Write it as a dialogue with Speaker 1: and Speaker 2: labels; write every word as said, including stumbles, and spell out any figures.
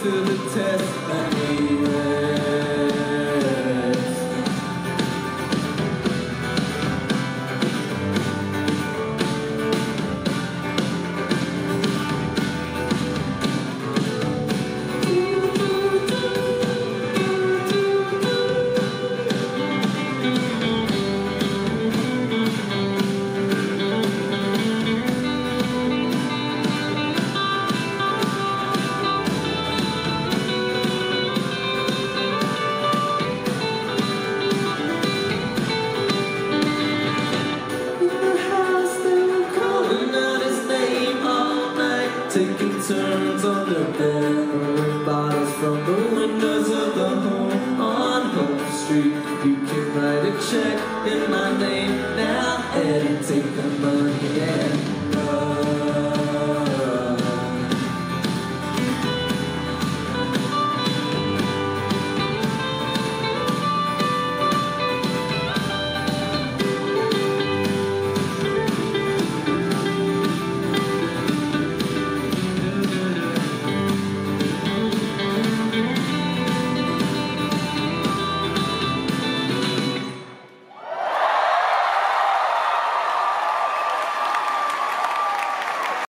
Speaker 1: to the test and we rest. Taking turns on the bed, throwing bottles from the windows of the home on Hope Street. You can write a check in my name.